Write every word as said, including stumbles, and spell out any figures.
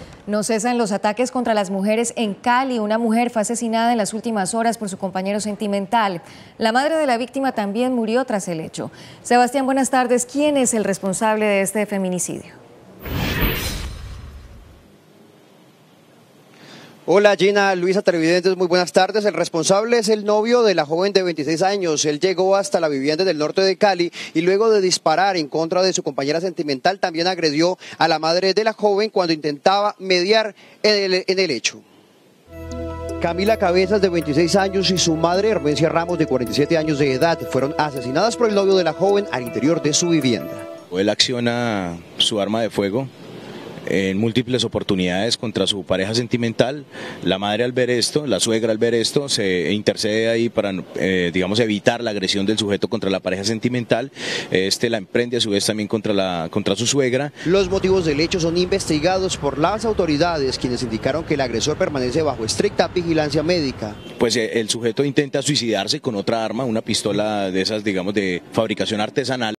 No cesan los ataques contra las mujeres en Cali. Una mujer fue asesinada en las últimas horas por su compañero sentimental. La madre de la víctima también murió tras el hecho. Sebastián, buenas tardes. ¿Quién es el responsable de este feminicidio? Hola Gina, Luisa, televidentes, muy buenas tardes. El responsable es el novio de la joven de veintiséis años. Él llegó hasta la vivienda del norte de Cali y luego de disparar en contra de su compañera sentimental también agredió a la madre de la joven cuando intentaba mediar en el, en el hecho. Camila Cabezas, de veintiséis años, y su madre, Hermencia Ramos, de cuarenta y siete años de edad, fueron asesinadas por el novio de la joven al interior de su vivienda. Él acciona su arma de fuego en múltiples oportunidades contra su pareja sentimental. La madre, al ver esto, la suegra, al ver esto, se intercede ahí para, eh, digamos, evitar la agresión del sujeto contra la pareja sentimental. Este la emprende a su vez también contra, la, contra su suegra. Los motivos del hecho son investigados por las autoridades, quienes indicaron que el agresor permanece bajo estricta vigilancia médica. Pues eh, el sujeto intenta suicidarse con otra arma, una pistola de esas, digamos, de fabricación artesanal.